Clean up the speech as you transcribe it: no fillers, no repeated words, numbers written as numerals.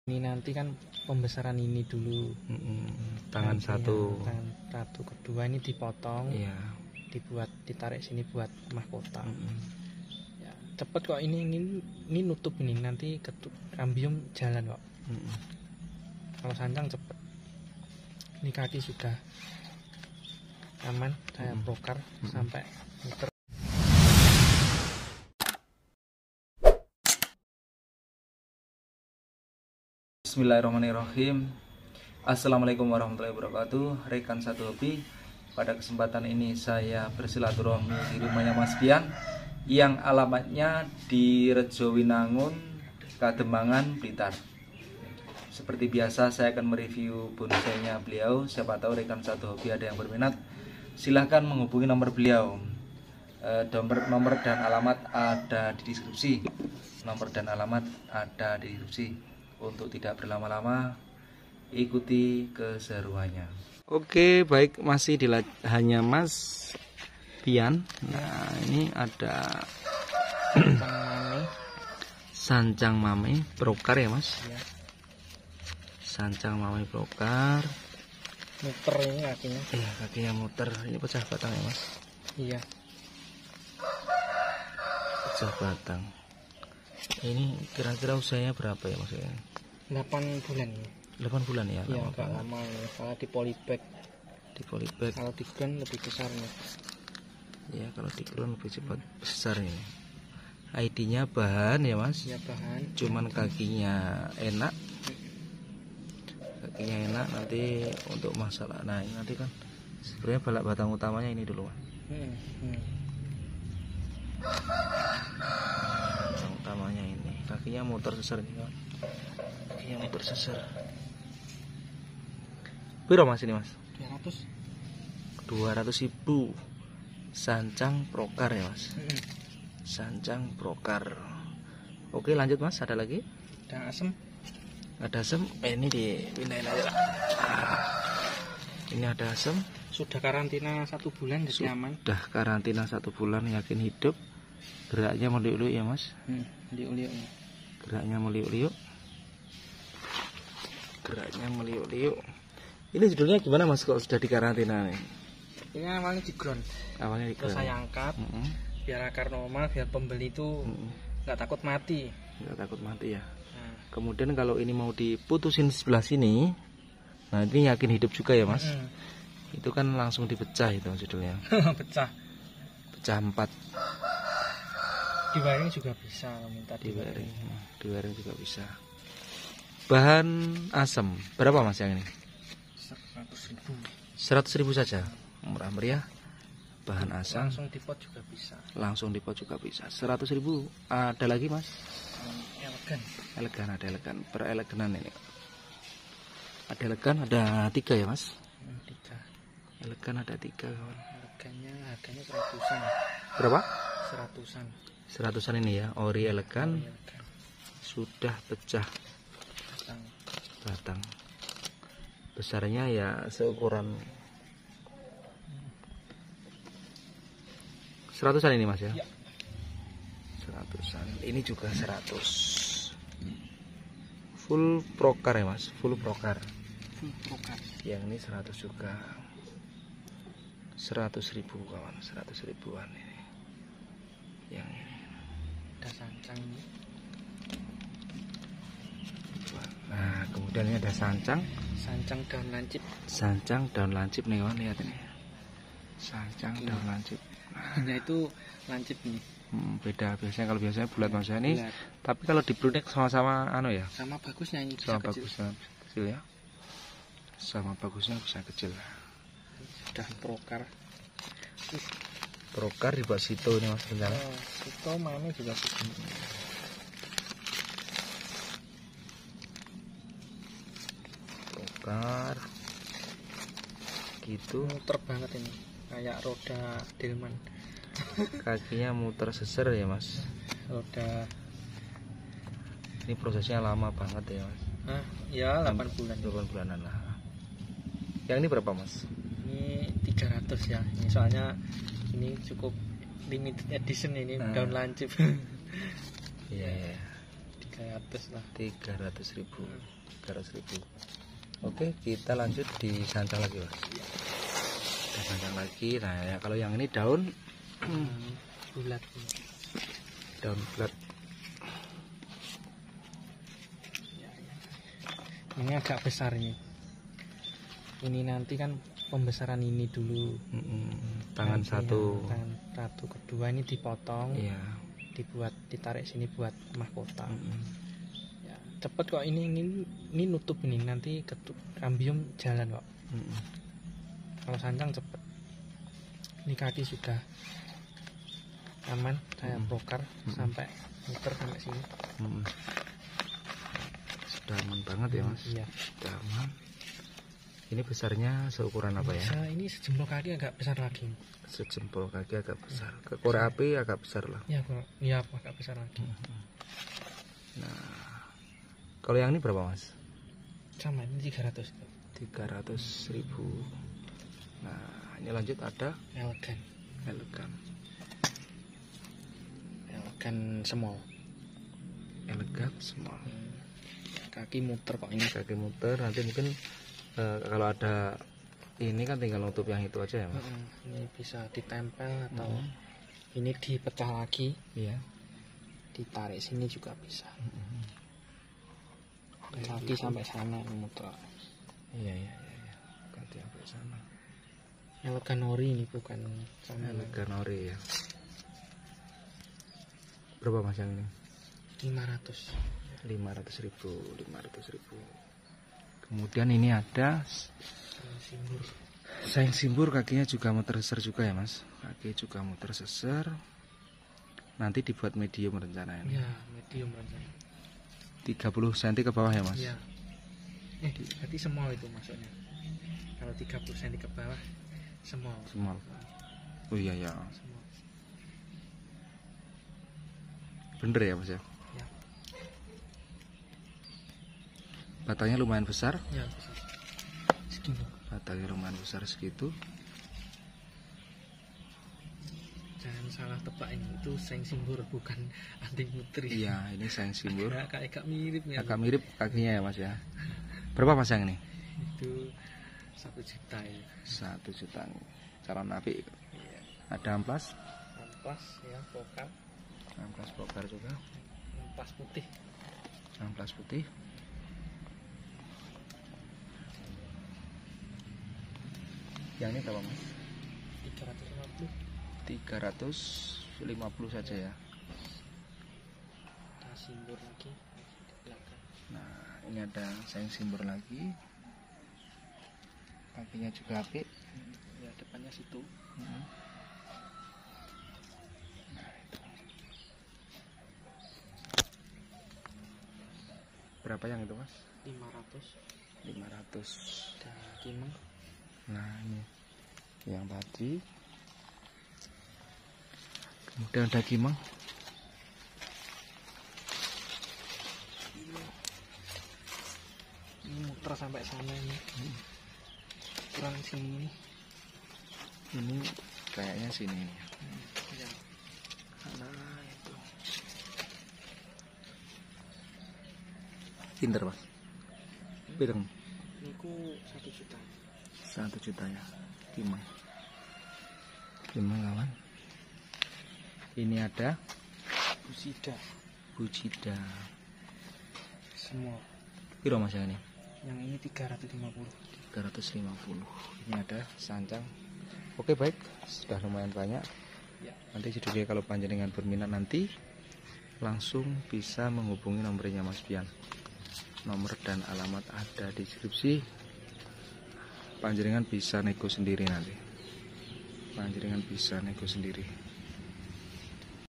Ini nanti kan pembesaran ini dulu. Tangan nanti satu. Ya, tangan satu, kedua ini dipotong. Iya. Ditarik sini buat mahkota. Ya, cepet kok ini nutup ini nanti kambium jalan kok. Kalau sancang cepet. Ini kaki sudah aman, saya bongkar sampai muter. Bismillahirrahmanirrahim. Assalamualaikum warahmatullahi wabarakatuh. Rekan satu hobi, pada kesempatan ini saya bersilaturahmi di rumahnya Mas Pian yang alamatnya di Rejowinangun, Kademangan, Blitar. Seperti biasa saya akan mereview bonsainya beliau. Siapa tahu rekan satu hobi ada yang berminat, silahkan menghubungi nomor beliau. Nomor dan alamat ada di deskripsi. Nomor dan alamat ada di deskripsi. Untuk tidak berlama-lama, ikuti keseruannya. Oke, baik, masih di hanya Mas Pian. Nah, ini ada sancang mame brokar ya, Mas? Ya. Sancang mame brokar. Muter ini kakinya. Iya, kakinya muter. Ini pecah batang ya, Mas? Iya. Pecah batang. Ini kira-kira usianya berapa ya, Mas? 8 bulan ini. 8 bulan ya? Iya, agak lama ya. Kalau di polybag. Di polybag. Kalau di ground lebih besar nih. Ya, kalau di ground lebih cepat besar ini. ID-nya bahan ya, Mas? Ya, bahan. Cuman kakinya enak. Kakinya enak nanti untuk masalah. Nah, ini nanti kan sebenarnya balak batang utamanya ini dulu, Mas. Batang utamanya ini. Kakinya muter sesar ini, kan? Kakinya muter sesar. Berapa Mas ini, Mas? 200.000. Sancang brokar ya, Mas? Sancang brokar. Oke, lanjut Mas, ada lagi? Ada asem. Ada asem. Ini dipindahin aja lah. Ini ada asem. Sudah karantina 1 bulan jadi aman. Sudah karantina 1 bulan, yakin hidup. Geraknya meliuk-liuk ya, Mas? Liuk-liuk. Geraknya meliuk-liuk. Geraknya meliuk-liuk. Ini judulnya gimana, Mas, kalau sudah dikarantina nih? Ini awalnya di ground. Awalnya di ground. Terus saya angkat. Biar akar normal, biar pembeli itu nggak takut mati. Nggak takut mati ya. Kemudian kalau ini mau diputusin sebelah sini, nah ini yakin hidup juga ya, Mas? Itu kan langsung dipecah itu judulnya. Pecah. Pecah 4. Di wiring juga bisa minta di wiring. Di wiring juga bisa. Bahan asam berapa, Mas, yang ini? 100.000. 100.000 saja. Murah meriah. Bahan asam. Langsung di pot juga bisa. Langsung di pot juga bisa. 100.000. Ada lagi, Mas? Elegan. Elegan, ada elegan. Pereleganan ini. Ada elegan, ada 3 ya, Mas? 3. Elegan ada 3, kawan. Elegannya harganya 100-an. Berapa? 100-an. 100-an ini ya. Ori elegan. Sudah pecah batang. Besarnya ya seukuran 100-an ini, Mas ya? 100-an. Ini juga 100. Full brokar ya, Mas? Full brokar. Yang ini 100 juga. 100.000 kawan, 100.000-an ini. Yang ini. Ada sancang ini. Nah, kemudian ini ada sancang. Sancang daun lancip. Sancang daun lancip nih, kawan, lihat ini. Sancang daun lancip. Nah, itu lancip ini. Beda, biasanya kalau biasanya bulat, Mas ini. Tapi kalau di brunek sama-sama ya. Sama bagusnya ini. Sama bagusnya kecil ya. Sama bagusnya bisa kecil. Sudah brokar. Brokar di bawah situ ini, Mas, benar. Situ mame juga bisa. Brokar. Gitu. Muter banget ini. Kayak roda delman. Kakinya muter seser ya, Mas. Roda. Ini prosesnya lama banget ya, Mas. Ya 8 bulan. 8 bulanan lah. Yang ini berapa, Mas? Ini 300 ya. Ini soalnya ini cukup limited edition ini daun lancip. Iya. 300 lah. 300.000. 300.000. Oke, kita lanjut di sancang lagi, Mas. Kita sancang lagi. Nah, ya, kalau yang ini daun Bulat. daun bulat. Ini agak besar ini. Ini nanti kan pembesaran ini dulu. Tangan Nanti satu. ya, tangan satu, kedua ini dipotong. Iya. Ditarik sini buat mahkota. Ya, cepet kok ini nutup ini nanti kambium jalan kok. Kalau sancang cepet. Ini kaki sudah aman, saya bongkar sampai muter sampai sini. Sudah aman banget ya, Mas. Iya. Sudah aman. Ini besarnya seukuran apa ya? Ini sejempol kaki agak besar lagi. Sejempol kaki agak besar. Ke korek api agak besar lah. Iya, agak besar lagi. Nah, kalau yang ini berapa, Mas? Sama, ini 300. 300.000. Nah, ini lanjut ada Elegan small. Elegan small. Kaki muter kok ini. Kaki muter, nanti mungkin kalau ada ini kan tinggal nutup yang itu aja ya, Mas. Ini bisa ditempel atau ini dipecah lagi. Iya. Ditarik sini juga bisa. Kaki sampai sana muter. Iya. Kaki sampai sana. Elegan ori ini bukan sama. Elegan ori ya. Berapa, Mas, yang ini? 500. 500.000. Kemudian ini ada Simbur. sayang simbur, kakinya juga muter seser juga ya, Mas. Kaki juga muter seser. Nanti dibuat medium rencana ini. Ya, medium rencana. 30 cm ke bawah ya, Mas. Iya. Berarti small itu maksudnya. Kalau 30 cm ke bawah small. Oh iya ya. Small. Bener ya, Mas ya. Ya. Batangnya lumayan besar. Ya, besar. Segini. Batangnya lumayan besar segitu. Jangan salah tebak ini, itu sayang simbur bukan anting putri. Iya, ini sayang simbur. Agak mirip ya. Agak mirip kakinya ya, Mas ya. Berapa, Mas, yang ini? Itu 1 juta ya. 1 juta. Calon api. Iya. Ada amplas. Amplas ya, pokal. Amplas pokar juga. Amplas putih. Amplas putih. Yang ini berapa, Mas? 350. 350 saja ya. Ada simbur lagi di belakang. Nah, ini ada sayang simbur lagi. Kakinya juga apik. Ya, depannya situ. Nah, itu. Berapa yang itu, Mas? 500. 500. Ada kimeng. Nah, ini yang tadi. Kemudian ada kimeng. Ini muter sampai sana ini. Kurang sini. Ini kayaknya sini. Ya. Nah, itu. Pinter, Mas. Pireng. Niku 1 juta. 1 juta ya. Kimeng kawan. Ini ada Bujida. Semua. Piro, Mas, yang ini? Yang ini 350. 350. Ini ada sancang. Oke, baik, sudah lumayan banyak Ya. Nanti judulnya kalau panjenengan berminat nanti langsung bisa menghubungi nomornya Mas Pian. Nomor dan alamat ada di deskripsi. Panjenengan bisa nego sendiri nanti. Panjenengan bisa nego sendiri.